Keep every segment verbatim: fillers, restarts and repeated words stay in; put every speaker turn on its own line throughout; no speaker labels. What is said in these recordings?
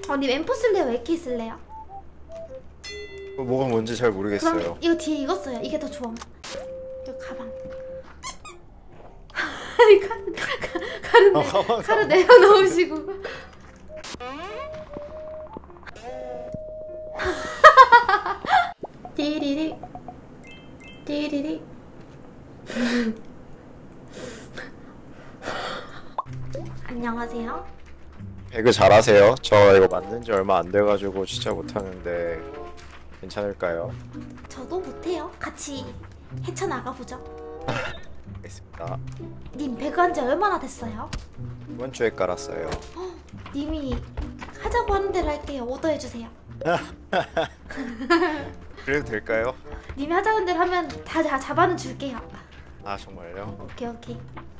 어, 님 엠포 쓸래요? 에이케이 쓸래요?
어, 뭐가 뭔지 잘 모르겠어요.
그럼 이거 뒤에 이거 써요. 이게 더 좋아. 이거 가방. 아니 카드 카드 내,
어,
카드 내려놓으시고. 띠리리 띠리리. 안녕하세요.
배그 잘하세요? 저 이거 만든 지 얼마 안 돼가지고 진짜 못하는데 괜찮을까요?
저도 못해요. 같이 헤쳐나가보죠.
알겠습니다.
님 배그 한지 얼마나 됐어요?
이번 주에 깔았어요.
헉, 님이 하자고 하는 대로 할게요. 오더해주세요.
그래도 될까요?
님이 하자는 대로 하면 다, 다 잡아는 줄게요.
아 정말요?
오케이 오케이.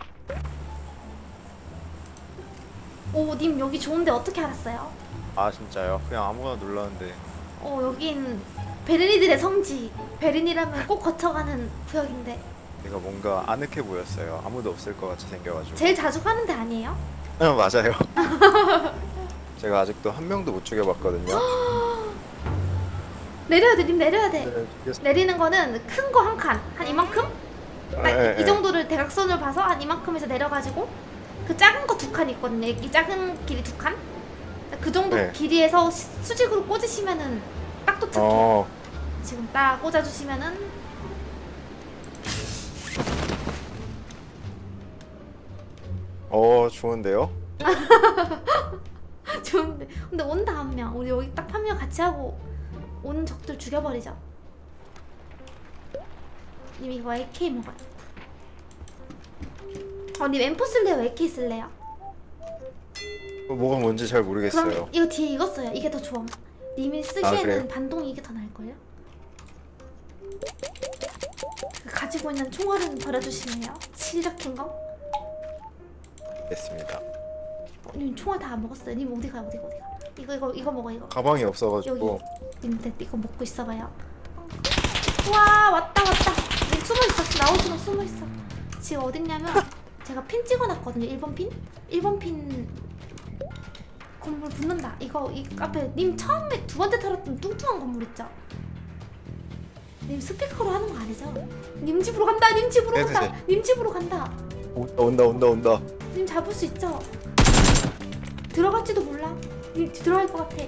오, 님 여기 좋은데 어떻게 알았어요?
아 진짜요? 그냥 아무거나 눌렀는데.
어, 여긴 베르니들의 성지. 베르니라면 꼭 거쳐가는 구역인데
내가 뭔가 아늑해 보였어요. 아무도 없을 것 같이 생겨가지고.
제일 자주 가는 데 아니에요?
어, 맞아요. 제가 아직도 한 명도 못 죽여봤거든요.
내려야 돼, 님 내려야 돼.
네,
내리는 거는 큰 거 한 칸, 한 이만큼? 딱
네,
이
네.
정도를 대각선으로 봐서 한 이만큼에서 내려가지고 그 작은 거 두 칸 있거든요. 이 작은 길이 두 칸? 그 정도
네.
길이에서 시- 수직으로 꽂으시면은 딱 도착해요.
어,
지금 딱 꽂아주시면은
어 좋은데요?
좋은데. 근데 온다 한 명. 우리 여기 딱 한 명 같이 하고 오는 적들 죽여버리죠. 님 이거 에이케이 먹어요. 어, 님 엠포 쓸래요? 에이케이 쓸래요?
어, 뭐가 뭔지 잘 모르겠어요.
그럼 이거 뒤에 이거 써요. 이게 더 좋아. 님이
아,
쓰기에는
그래요?
반동이 이게 더 나을걸요? 가지고 있는 총알은 버려주시네요. 칠적힌 거.
됐습니다.
어, 님 총알 다 안 먹었어요. 님 어디 가요? 어디 가? 어디 가? 이거 이거 이거 먹어 이거.
가방이 없어가지고.
여기. 님 이거 먹고 있어봐요. 와, 왔다 왔다. 님 숨어 있어. 나오지 마. 숨어 있어. 지금 어딨냐면 제가 핀 찍어놨거든요. 일 번 핀? 일 번 핀 건물 붙는다. 이거 이 앞에 님 처음에 두 번째 털었던 뚱뚱한 건물 있죠? 님 스피커로 하는 거 아니죠? 님 집으로 간다. 님 집으로 간다.
네네네.
님 집으로 간다.
온다 온다 온다 온다.
님 잡을 수 있죠? 들어갈지도 몰라. 님 들어갈 것 같아.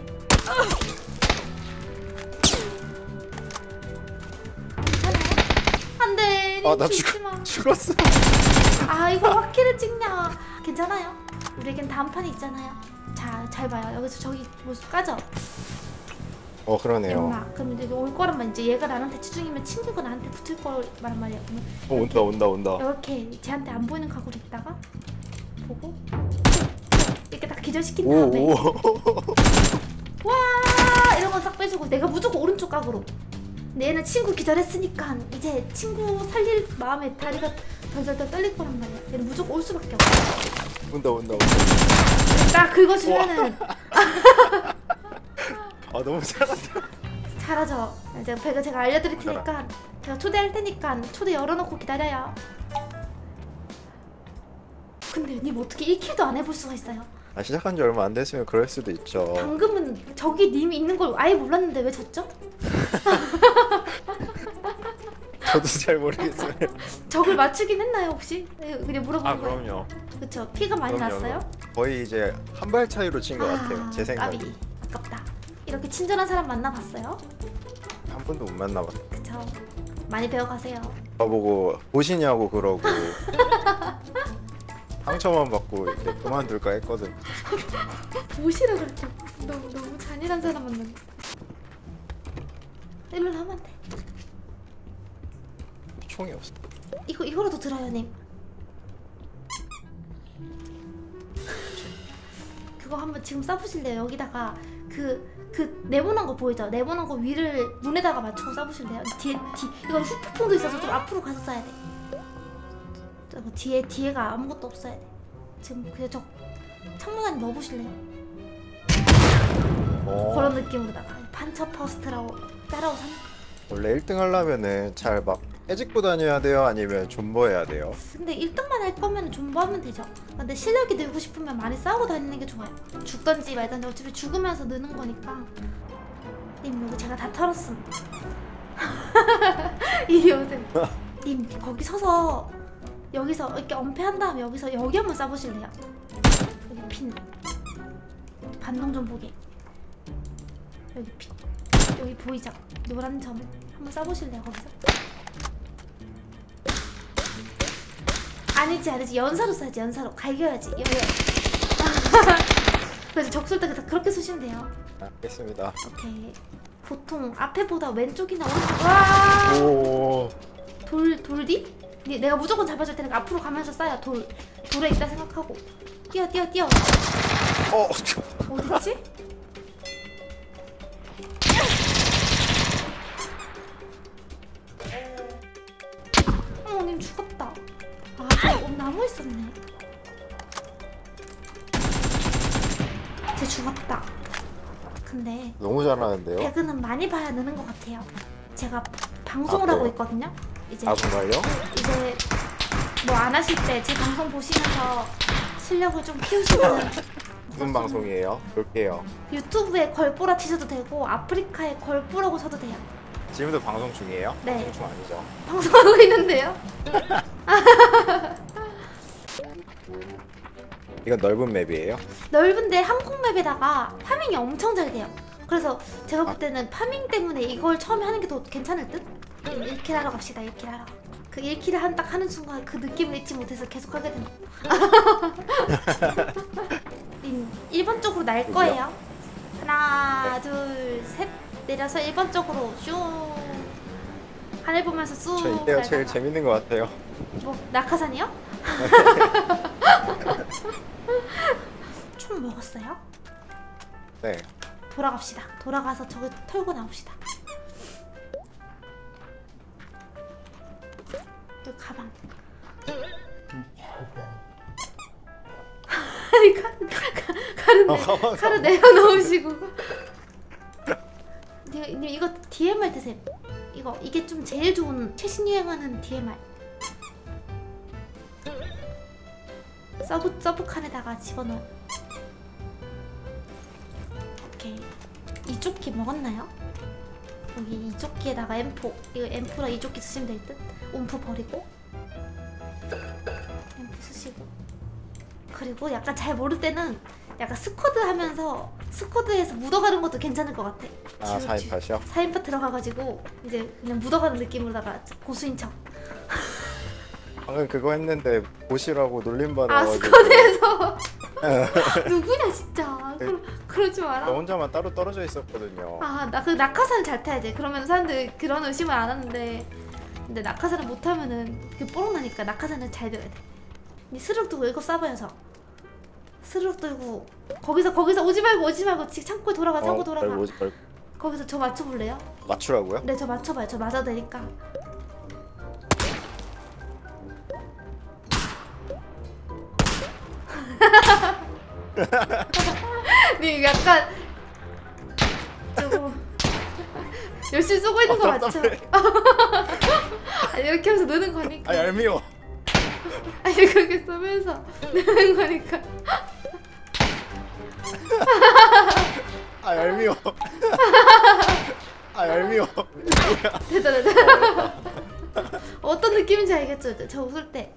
괜찮아요? 안돼. 님
아 나
죽지 마.
죽 죽었어.
아, 이거 확킬을 찍냐? 괜찮아요? 우리에겐 다음 판이 있잖아요. 자, 잘 봐요. 여기서 저기 모습 까죠?
어 그러네요.
엄마. 그럼 이제 올 거란 말. 이제 얘가 나한테 치중이면 친구가 나한테 붙을 거란 말이야. 그러면
어 온다 온다 온다.
이렇게 쟤한테 안 보이는 각오로 있다가 보고 이렇게 딱 기절시킨
오
다음에
오.
와 이런 거 싹 빼주고 내가 무조건 오른쪽 각으로. 근데 얘는 친구 기절했으니까 이제 친구 살릴 마음에 다리가 덜덜덜 떨릴 거란 말이야. 얘는 무조건 올 수밖에 없어.
온다 온다 온다.
딱 긁어주면은
아 너무 잘한다.
잘하죠. 이제 배가 제가 알려드릴 테니까 제가 초대할 테니까 초대 열어놓고 기다려요. 근데 님 어떻게 일 킬도 안 해볼 수가 있어요?
아 시작한 지 얼마 안 됐으면 그럴 수도 있죠.
방금은 저기 님이 있는 걸 아예 몰랐는데 왜 졌죠?
저도 잘 모르겠어요.
적을 맞추긴 했나요 혹시? 네, 그냥 물어보는
아
거예요.
그럼요.
그쵸. 피가 많이
그럼요,
났어요?
그럼. 거의 이제 한 발 차이로 친 것 같아요. 제 생각이.
까비. 아깝다. 이렇게 친절한 사람 만나봤어요?
한 번도 못 만나봤어.
그쵸. 많이 배워가세요.
저보고 보시냐고 그러고 상처만 받고 이제 그만둘까 했거든.
보시라 그랬죠. 너무 너무 잔인한 사람 만난다. 일로 하면 안 돼.
총이 없어.
이거 이거라도 들어요, 님. 그거 한번 지금 써보실래요? 여기다가 그, 그 네모난 거 보이죠? 네모난 거 위를 문에다가 맞추고 써보실래요? 뒤에 뒤 이건 후폭풍도 있어서 좀 앞으로 가서 써야 돼. 저거 뒤에 뒤에가 아무것도 없어야 돼. 지금 그냥 저 창문 안에 넣어보실래요?
어,
그런 느낌으로다가 판처 퍼스트라고 따라오삼.
원래 일 등 하려면은 잘 막 해직고 다녀야 돼요? 아니면 존버해야 돼요?
근데 일 등만 할 거면 존버하면 되죠. 근데 실력이 늘고 싶으면 많이 싸우고 다니는 게 좋아요. 죽던지 말던지 어차피 죽으면서 느는 거니까. 님 여기 제가 다 털었음. 이리 오세요. 님 거기 서서 여기서 이렇게 엄폐한 다음에 여기서 여기 한번 쏴보실래요? 여기 핀 반동 좀 보게. 여기 핀 여기 보이죠? 노란 점 한번 쏴보실래요? 거기서? 아니지 아니지 연사로 쏴야지. 연사로 갈겨야지. 여여. 그래서 적쏠 때 그렇게 쏘시면 돼요.
알겠습니다.
오케이. 보통 앞에보다 왼쪽이나 오른쪽. 와.
오.
돌 돌디? 네, 내가 무조건 잡아줄 테니까 앞으로 가면서 쏴야 돌 돌에 있다 생각하고 뛰어 뛰어 뛰어.
어.
어딨지? 어머 님 죽었다. 아 저기 어, 나무 있었네. 쟤 죽었다. 근데
너무 잘하는데요?
배그는 많이 봐야 느는 것 같아요. 제가 방송을
아,
하고
그래요?
있거든요. 이제
아 정말요?
이제 뭐 안 하실 때 제 방송 보시면서 실력을 좀 키우시면
무슨 방송이에요? 볼게요.
유튜브에 걸보라 치셔도 되고 아프리카에 걸보라고 쳐도 돼요.
지금도 방송 중이에요?
네.
방송 중 아니죠?
방송하고 있는데요.
이건 넓은 맵이에요?
넓은데 항공맵에다가 파밍이 엄청 잘 돼요. 그래서 제가 볼 때는 파밍 때문에 이걸 처음에 하는 게 더 괜찮을 듯? 일 킬 하러 갑시다. 일 킬 하러. 그 일 킬을 한 딱 하는 순간 그 느낌을 잊지 못해서 계속 하게 되는. 일 번 쪽으로 날 거예요. 하나, 둘, 셋 내려서 일 번 쪽으로 슝. 하늘 보면서 쑥.
저 이때가 제일
날다가.
재밌는 것 같아요.
뭐 낙하산이요? 총 먹었어요?
네.
돌아갑시다. 돌아가서 저기 털고 나옵시다. 여기 가방. 아니 칼은 칼은
어,
내, 칼은 내려놓으시고. 님, 님 이거 디엠알 드세요. 이거 이게 좀 제일 좋은 최신 유행하는 디엠알. 서브 서브 칸에다가 집어넣어. 오케이. 이쪽 키 먹었나요? 여기 이쪽 키에다가 엠포. 이거 엠포랑 이쪽 키 쓰시면 될 듯. 움프 버리고 엠포 쓰시고. 그리고 약간 잘 모를 때는 약간 스쿼드 하면서 스쿼드에서 묻어가는 것도 괜찮을 것 같아.
아 사인팟이요?
사인팟 들어가가지고 이제 그냥 묻어가는 느낌으로다가 고수인 척.
방금 그거 했는데 보시라고 놀림
아
받아가지고
스쿼드에서 누구냐 진짜. 그러, 그러지 마라.
저 혼자만 따로 떨어져 있었거든요.
아 나 그 낙하산 잘 타야지. 그러면 사람들 그런 의심을 안 하는데 근데 낙하산을 못 타면은 그 뽀록 나니까 낙하산을 잘 들어야 돼. 니 스르륵 들고 이거 쏴봐야서 스르륵 들고 거기서 거기서 오지 말고 오지 말고 지금 창고에 돌아가. 창고
어,
돌아가.
말고, 말고.
거기서 저 맞춰볼래요?
맞추라고요?
네 저 맞춰봐요. 저 맞아도 되니까. 니 약간 조금 열심히 쓰고 있는 거
아,
맞죠?
답답해.
아니, 이렇게 하면서 느는 거니까.
아 얄미워.
아니 그렇게 쓰면서 느는 거니까.
아 얄미워. 아 얄미워.
됐다 됐다. 어떤 느낌인지 알겠죠? 저 웃을 때.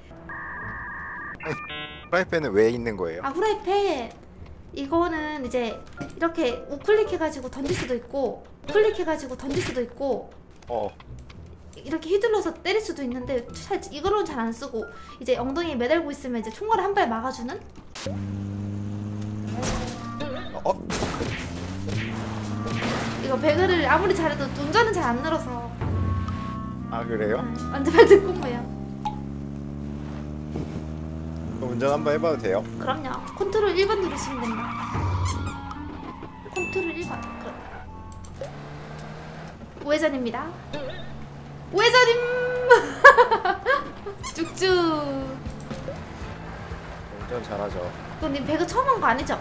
프라이팬은 왜 있는 거예요?
아 후라이팬 이거는 이제 이렇게 우클릭 해가지고 던질 수도 있고 클릭 해가지고 던질 수도 있고
어.
이렇게 휘둘러서 때릴 수도 있는데 잘, 이거로는 잘 안 쓰고 이제 엉덩이에 매달고 있으면 이제 총알을 한 발 막아주는.
어?
이거 배그를 아무리 잘해도 운전은 잘 안 늘어서.
아 그래요?
네, 완전 발 듣고 뭐야.
그럼 운전 한번 해봐도 돼요?
그럼요. 컨트롤 일 번 누르시면 됩니다. 컨트롤 일 번. 그럼. 우회전입니다. 우회전임. 쭉쭉.
운전 잘하죠.
너님 배그 처음 한 거 아니죠?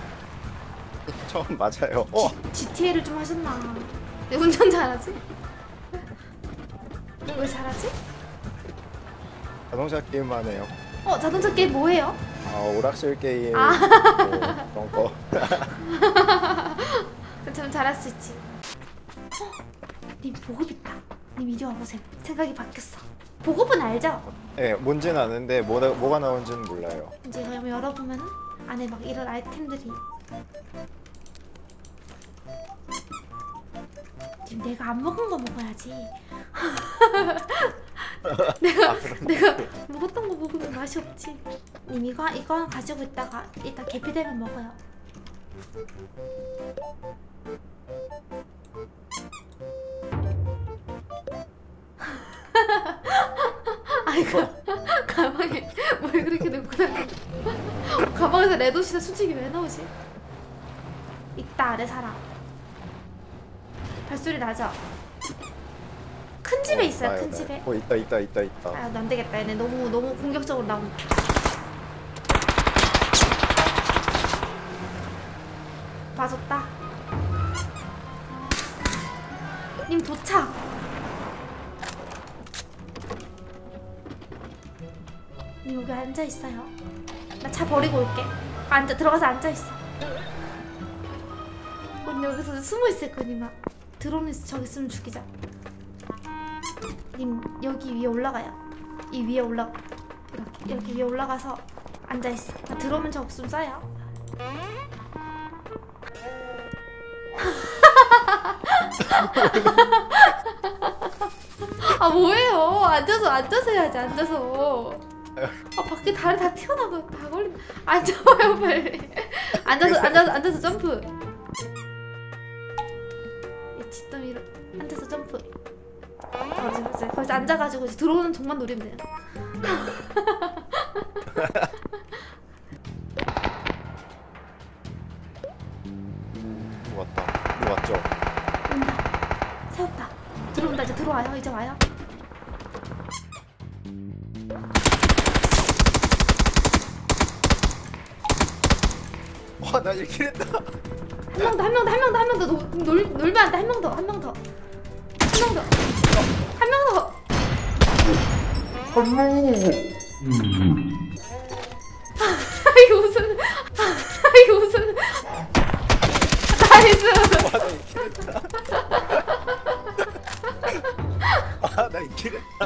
처음 맞아요. 어?
지티에이를 좀 하셨나? 왜 운전 잘하지? 왜 잘하지?
자동차 게임만 해요.
어 자동차 게임 뭐예요?
아 오락실 게임
아.
뭐 그런 거.
좀 잘할 수 있지. 어, 님 보급 있다. 님 이리 와보세요. 생각이 바뀌었어. 보급은 알죠?
네, 뭔지는 아는데 뭐가 뭐가 나온지는 몰라요.
이제 그럼 열어보면은 안에 막 이런 아이템들이. 지금 내가 안 먹은 거 먹어야지. 내가
아, 그럼-
내가 먹었던 거 먹으면 맛이 없지. 님 이거 이거 하나 가지고 있다가 이따 개피되면 먹어요. 아이고 가방에 뭘 그렇게 넣고 다녀? 가방에서 레도시나 수직이 왜 나오지? 있다 아래 사람. 발소리 나죠? 큰 집에 있어요.
나요,
큰
나요.
집에.
어 있다 있다 있다 있다.
아, 안 되겠다. 얘네 너무 너무 공격적으로 나온다. 맞았다. 님 도착. 님 여기 앉아 있어요. 나 차 버리고 올게. 앉아 들어가서 앉아 있어. 언니 여기서 숨어 있을 거니만. 드론에서 저기 있으면 죽이자. 님 여기 위에 올라가요. 이 위에 올라 이렇게 이렇게 위에 올라가서 앉아 있어. 나 들어오면 저 없으면 쏴요. 아 뭐예요? 앉아서 앉아서 해야지 앉아서. 아 밖에 다리 다 튀어나가 다 걸린. 앉아봐요 빨리. 앉아서 앉아서 앉아서 점프. 이 뒷더미로 앉아서 점프. 그렇지 그렇지. 거기서 앉아가지고 이제 들어오는 종만 노리면 돼요.
음, 왔다. 이거 왔죠?
온다. 세웠다. 들어온다. 이제 들어와요. 이제 와요.
와 나 이렇게 했다.
한 명 더, 한 명 더, 한 명 더, 한 명 더 놀 놀면 안 돼. 한 명 더, 한 명 더, 한 명 더, 한 명 더. 아 이거 무슨? 아 이거 무슨? 나이스.
와나 이렇게 했다. 아나 이렇게 했다.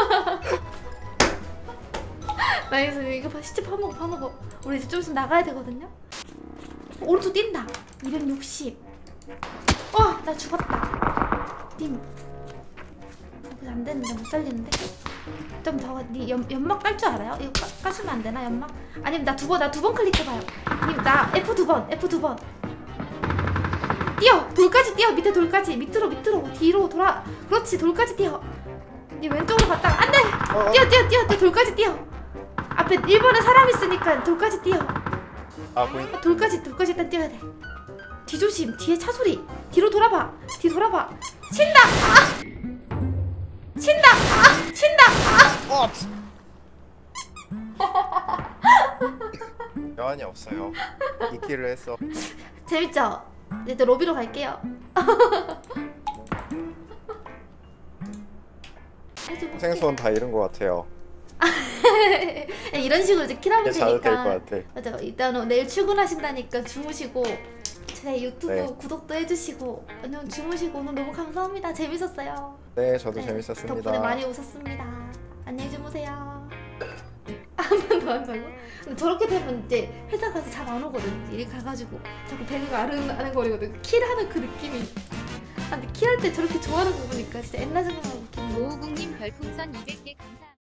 나이스. 이거 봐, 시체 파먹어, 파먹어. 우리 이제 좀 있으면 나가야 되거든요. 오른쪽 뛴다. 이백육십. 와, 나 죽었다. 님. 이거 안 되는데 못 살리는데. 좀 더. 니 연, 연막 깔 줄 알아요? 이거 까, 까주면 안 되나 연막? 아니면 나 두 번, 나 두 번 클릭해봐요. 님, 나 에프 두 번, 에프 두 번. 뛰어, 돌까지 뛰어. 밑에 돌까지, 밑으로, 밑으로, 뒤로 돌아. 그렇지, 돌까지 뛰어. 니 왼쪽으로 갔다가 안 돼.
어, 어.
뛰어, 뛰어, 뛰어, 뛰어, 돌까지 뛰어. 앞에 일 번에 사람 있으니까 돌까지 뛰어.
아 보인.
아, 돌까지 돌까지 일단 뛰어야 돼. 뒤조심. 뒤에 차 소리. 뒤로 돌아봐. 뒤 돌아봐. 친다. 아! 친다. 아! 친다. 아!
어. 여한이 없어요. 이끼를 했어.
재밌죠? 이제 또 로비로 갈게요.
생선 다 잃은 것 같아요.
이런 식으로 이제 킬하면
이제 자도
되니까.
될 것 같아.
맞아. 일단은 내일 출근하신다니까 주무시고 제 유튜브
네.
구독도 해주시고 오늘 주무시고 오늘 너무 감사합니다. 재밌었어요.
네 저도
네,
재밌었습니다.
덕분에 많이 웃었습니다. 안녕히 주무세요. 한 번 더 한다고? 근데 저렇게 되면 이제 회사 가서 잠 안 오거든. 일 가가지고 자꾸 배가 아른 아른거리거든. 킬하는 그 느낌이. 아, 근데 킬할 때 저렇게 좋아하는 거 보니까 진짜 옛날 생각나고.
오오공님 별풍선 이백 개 감사합니다.